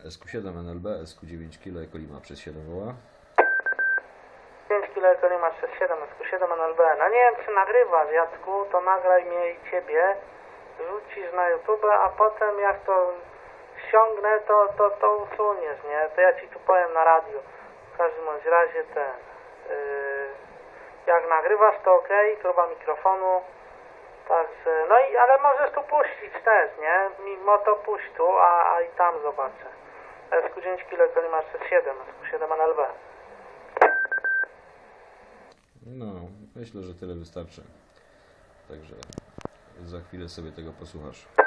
SQ7 NLB, SQ9 kilo Eko Lima przez 7 woła. 5 kilo Eko Lima przez 7, SQ7 NLB. No nie wiem, czy nagrywasz, Jacku, to nagraj mnie i ciebie, rzucisz na YouTube, a potem jak to ściągnę, to usuniesz, nie? To ja ci tu powiem na radiu. W każdym bądź razie jak nagrywasz, to ok, próba mikrofonu. Także, no i, ale możesz tu puścić też, nie? Mimo to puść tu, a i tam zobaczę. SQ9 kilo Eko Lima przez 7, SQ7 NLB. No, myślę, że tyle wystarczy. Także za chwilę sobie tego posłuchasz.